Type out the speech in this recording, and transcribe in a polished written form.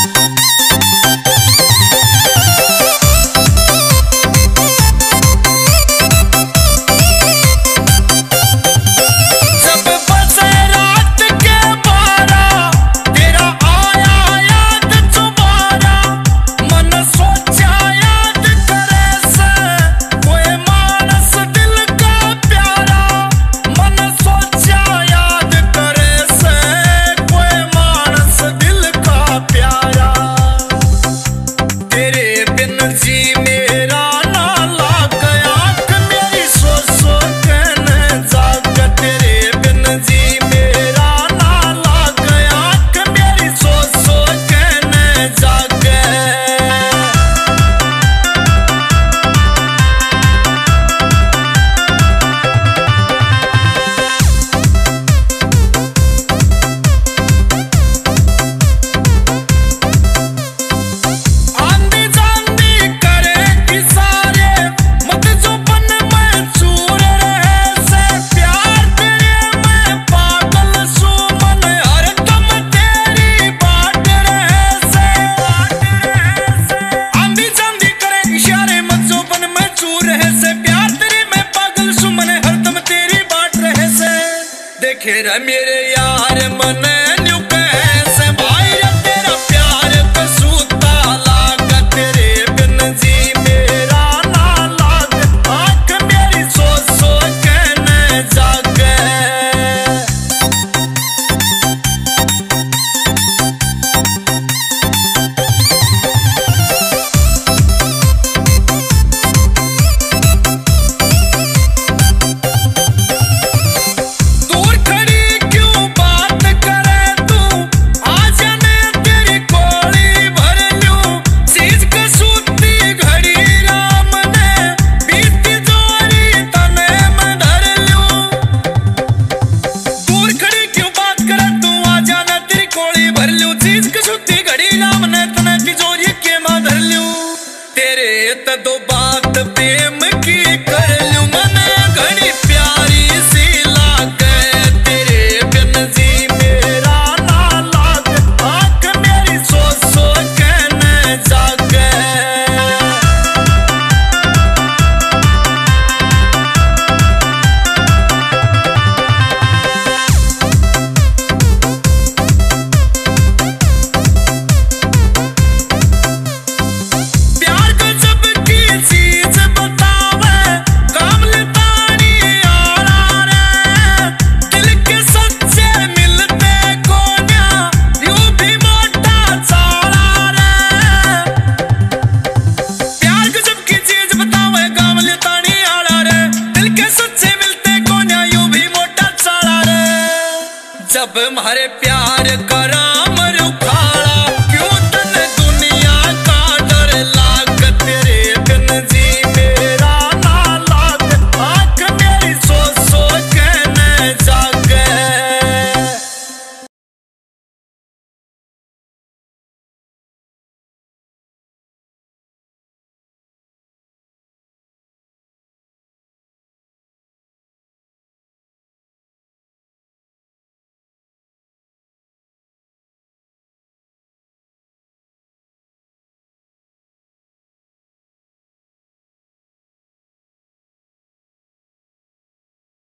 खेरा मेरे यार मन न्यू कैसे भाई तेरा प्यार कसूता लाग तेरे बिन जी मेरा ना लाग आँख मेरी सोच सोच कहने जागे। तो बात प्रेम की कर लूं मने घड़ी प्यारी सी लागे तेरे बिन जी मेरा ना लाग आँख मेरी सोच सोच कहने जागे। जब हमारे प्यार का राम रुक